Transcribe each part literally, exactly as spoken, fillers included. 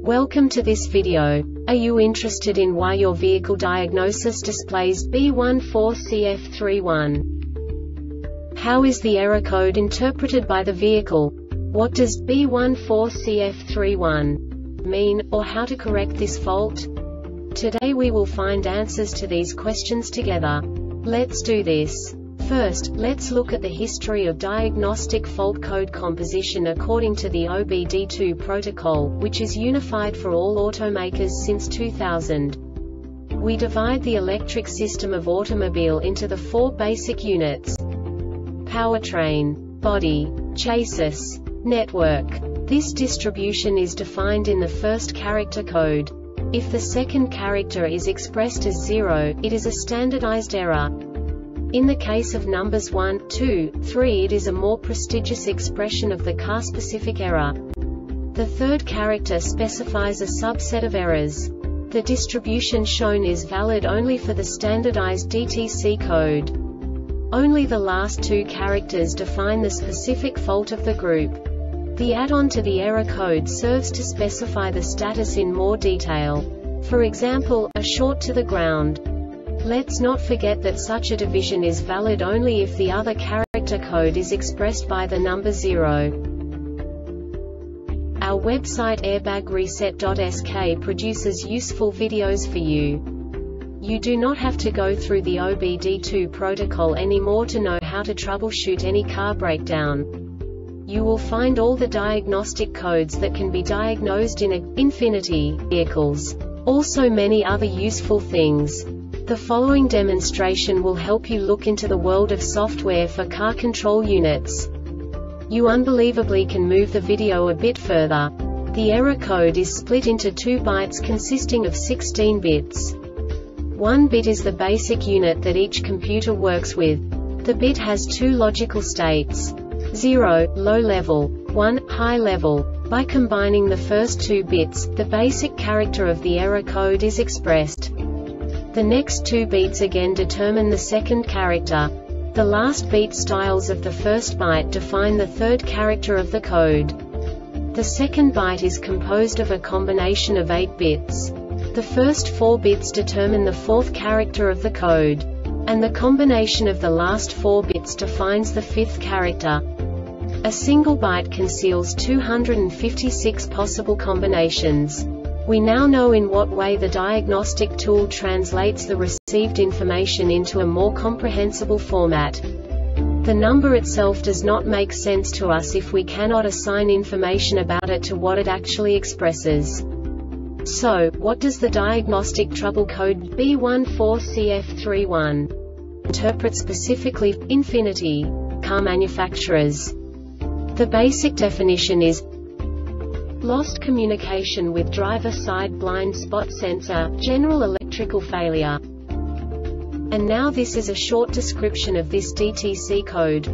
Welcome to this video. Are you interested in why your vehicle diagnosis displays B one four C F three one? How is the error code interpreted by the vehicle? What does B one four C F three one mean, or how to correct this fault? Today we will find answers to these questions together. Let's do this. First, let's look at the history of diagnostic fault code composition according to the O B D two protocol, which is unified for all automakers since two thousand. We divide the electric system of automobile into the four basic units: powertrain, body, chassis, network. This distribution is defined in the first character code. If the second character is expressed as zero, it is a standardized error. In the case of numbers one, two, three, it is a more prestigious expression of the car-specific error. The third character specifies a subset of errors. The distribution shown is valid only for the standardized D T C code. Only the last two characters define the specific fault of the group. The add-on to the error code serves to specify the status in more detail. For example, a short to the ground. Let's not forget that such a division is valid only if the other character code is expressed by the number zero. Our website airbag reset dot S K produces useful videos for you. You do not have to go through the O B D two protocol anymore to know how to troubleshoot any car breakdown. You will find all the diagnostic codes that can be diagnosed in a Infiniti vehicles. Also many other useful things. The following demonstration will help you look into the world of software for car control units. You unbelievably can move the video a bit further. The error code is split into two bytes consisting of sixteen bits. One bit is the basic unit that each computer works with. The bit has two logical states: zero, low level, one, high level. By combining the first two bits, the basic character of the error code is expressed. The next two beats again determine the second character. The last beat styles of the first byte define the third character of the code. The second byte is composed of a combination of eight bits. The first four bits determine the fourth character of the code. And the combination of the last four bits defines the fifth character. A single byte conceals two hundred fifty-six possible combinations. We now know in what way the diagnostic tool translates the received information into a more comprehensible format. The number itself does not make sense to us if we cannot assign information about it to what it actually expresses. So, what does the diagnostic trouble code B one four C F three one interpret specifically for Infiniti car manufacturers? The basic definition is lost communication with driver-side blind spot sensor, general electrical failure. And now this is a short description of this D T C code.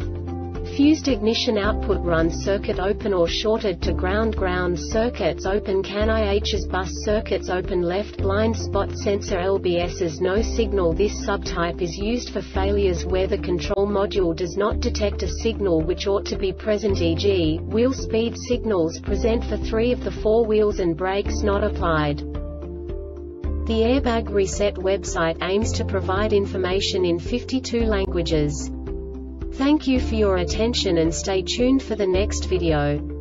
Fused ignition output run circuit open or shorted to ground ground circuits open can I H's bus circuits open left blind spot sensor L B S's no signal. This subtype is used for failures where the control module does not detect a signal which ought to be present, for example, wheel speed signals present for three of the four wheels and brakes not applied. The Airbag Reset website aims to provide information in fifty-two languages. Thank you for your attention and stay tuned for the next video.